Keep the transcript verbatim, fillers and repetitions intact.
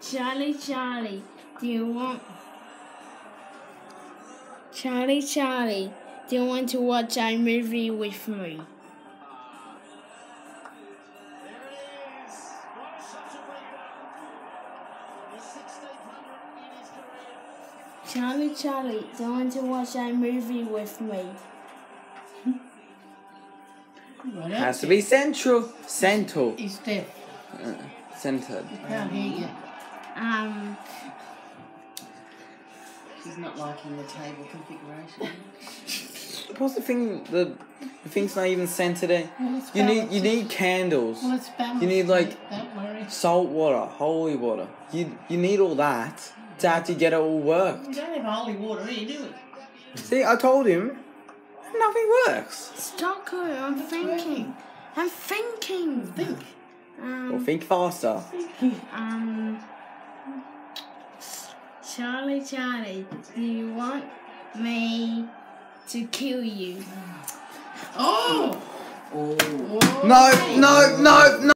Charlie, Charlie, do you want... Charlie, Charlie, do you want to watch a movie with me? Charlie, Charlie, do you want to watch a movie with me? Has to be central. Central. He's deaf. Uh, centered. I can't hear you. Um... She's not liking the table configuration. What's the thing? The, the thing's not even centered. Eh? Well, it's you need balanced. you need candles. Well, it's balanced. You need like Don't worry. salt water, holy water. You you need all that to actually get it all worked. We don't have holy water here, do we? See, I told him, nothing works. Stocko, I'm thinking. I'm thinking. Think. Um, Well, think faster. um, Charlie, Charlie, do you want me to kill you? Oh! No, no, no, no.